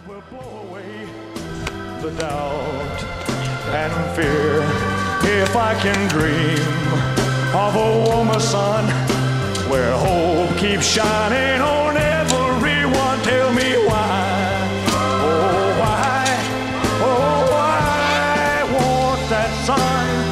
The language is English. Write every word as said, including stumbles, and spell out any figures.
will blow away the doubt and fear. If I can dream of a warmer sun where hope keeps shining on everyone, tell me why, oh why, oh why won't that sun